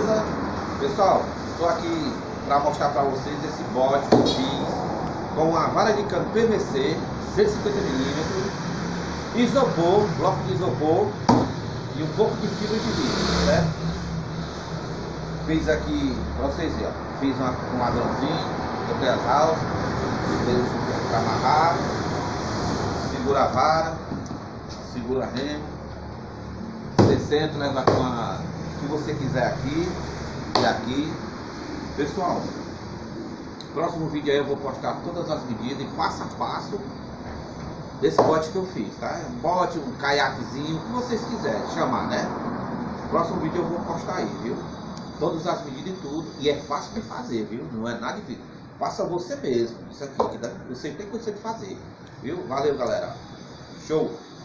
beleza? Pessoal, estou aqui para mostrar para vocês esse bote que eu fiz com uma vara de cano PVC 150mm, isopor, bloco de isopor e um pouco de fibra de vidro, certo? Fiz aqui para vocês verem, ó. Fiz um ladrãozinho, botei as alças, dei o suporte para amarrar, segura a vara, segura a remo, você senta, leva com a que você quiser aqui e aqui. Pessoal, próximo vídeo aí eu vou postar todas as medidas e passo a passo desse bote que eu fiz, tá? Um bote, um caiaquezinho, o que vocês quiserem chamar, né? Próximo vídeo eu vou postar aí, viu? Todas as medidas e tudo, e é fácil de fazer, viu? Não é nada difícil. Faça você mesmo, isso aqui, que você tem condição de fazer, viu? Valeu, galera. Show!